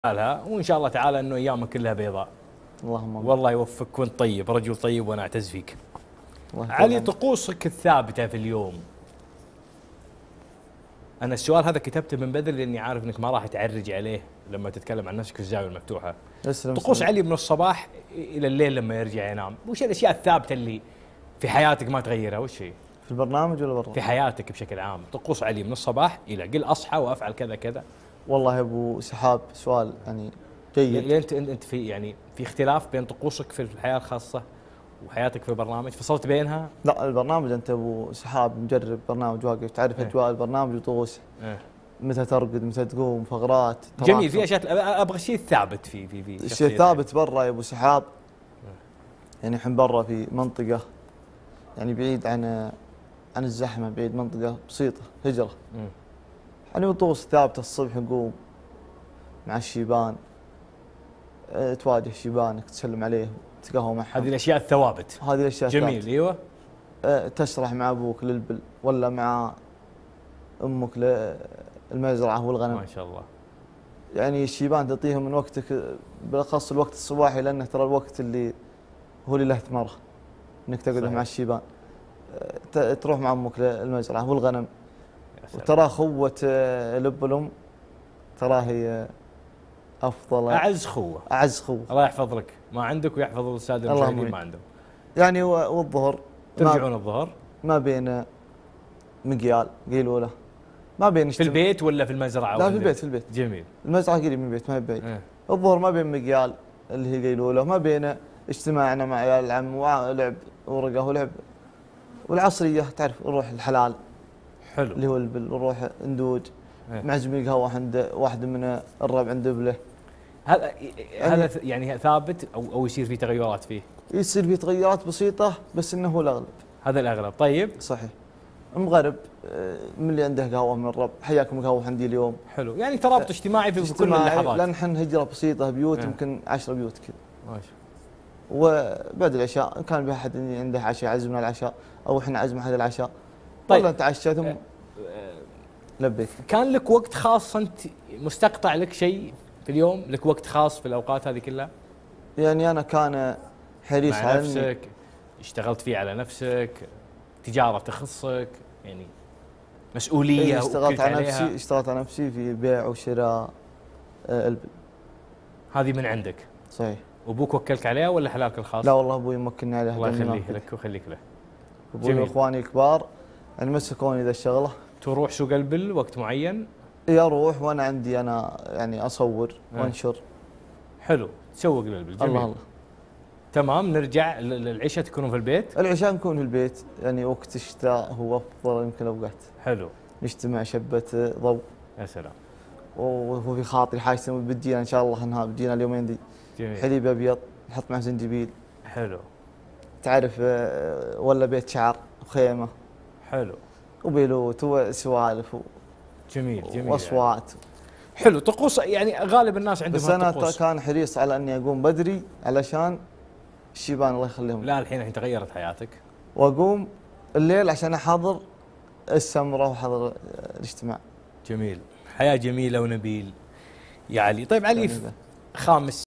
حالها، وان شاء الله تعالى انه ايامك كلها بيضاء. اللهم امين. والله يوفقك وانت طيب، رجل طيب وانا اعتز فيك. الله علي، يطول طقوسك الثابته في اليوم. انا السؤال هذا كتبته من بدري لاني عارف انك ما راح تعرج عليه لما تتكلم عن نفسك في الزاويه المفتوحه. يسلم. طقوس علي من الصباح الى الليل لما يرجع ينام، وش الاشياء الثابته اللي في حياتك ما تغيرها؟ وش هي؟ في البرنامج ولا برا؟ في حياتك بشكل عام، طقوس علي من الصباح الى قل اصحى وافعل كذا كذا. والله يا ابو سحاب سؤال يعني جيد. انت في يعني في اختلاف بين طقوسك في الحياه الخاصه وحياتك في البرنامج، فصلت بينها؟ لا البرنامج انت ابو سحاب مجرب برنامج واقف، تعرف اجواء البرنامج وطقوسه. متى ترقد، متى تقوم، فقرات. جميل. في اشياء ابغى شيء ثابت في الشيء ثابت برا يا ابو سحاب. يعني الحين برا في منطقه يعني بعيد عن الزحمه، بعيد منطقه بسيطه هجره. يعني طقوس ثابته، الصبح نقوم مع الشيبان، تواجه شيبانك، تسلم عليهم، تقهوى معهم. هذه الاشياء الثوابت. هذه الاشياء جميل ثابتة. ايوه. تشرح مع ابوك للبل ولا مع امك للمزرعه والغنم. ما شاء الله. يعني الشيبان تعطيهم من وقتك، بالاخص الوقت الصباحي، لانه ترى الوقت اللي هو اللي له ثمره انك تقعد مع الشيبان. تروح مع امك للمزرعه والغنم، وترى خوه الاب والام، ترى هي افضل اعز خوه. اعز خوه. الله يحفظ لك ما عندك ويحفظ الساده المشاهدين ما عندهم. يعني والظهر ترجعون الظهر ما بين مقيال قيلوله، ما بين في البيت ولا في المزرعه؟ لا في البيت. في البيت. جميل. المزرعه قريب من البيت ما هي بعيد. الظهر ما بين مقيال اللي هي قيلوله، ما بين اجتماعنا مع عيال العم ولعب ورقه ولعب، والعصريه تعرف نروح الحلال. حلو. اللي هو البل، ونروح ندوج معزمين قهوه عند واحد من الربع عند بله. هذا يعني ثابت او يصير في تغيرات فيه؟ يصير في تغيرات بسيطه بس انه هو الاغلب. هذا الاغلب. طيب صحيح. مغرب من اللي عنده قهوه من الرب، حياكم قهوه عندي اليوم. حلو، يعني ترابط اجتماعي في كل اللحظات. لان احنا هجره بسيطه، بيوت يمكن 10 بيوت كذا. ماشي. وبعد العشاء ان كان بأحد عنده عشاء يعزمنا العشاء، او احنا عزمنا هذا العشاء. طيب والله نتعشى ثم لبيك. كان لك وقت خاص انت مستقطع لك شيء في اليوم؟ لك وقت خاص في الاوقات هذه كلها؟ يعني انا كان حريص على نفسك، اشتغلت فيه على نفسك، تجاره تخصك، يعني مسؤوليه اشتغلت على نفسي في بيع وشراء البل. هذه من عندك؟ صحيح. وابوك وكلك عليها ولا حلالك الخاص؟ لا والله ابوي مكنني عليها. الله يخليه لك ويخليك له. ابوي واخواني الكبار يعني مسكوني ذا الشغله. تروح سوق البل وقت معين؟ اي اروح، وانا عندي انا يعني اصور وانشر. حلو، تسوق للبل. جميل. الله. تمام. نرجع للعشاء، تكونوا في البيت؟ العشاء نكون في البيت، يعني وقت الشتاء هو افضل يمكن الاوقات. حلو. نجتمع شبه ضوء. يا سلام. وهو في خاطري حاجه بتجينا ان شاء الله، انها بتجينا اليومين دي. جميل. حليب ابيض نحط معه زنجبيل. حلو. تعرف ولا بيت شعر وخيمه. حلو. وبيلوت وسوالف جميل جميل. واصوات. حلو. طقوس يعني غالب الناس عندهم بس انا كان حريص على اني اقوم بدري علشان الشيبان الله يخليهم. لا الحين تغيرت حياتك. واقوم الليل عشان احضر السمره واحضر الاجتماع. جميل. حياه جميله ونبيل يا علي. طيب علي، خامس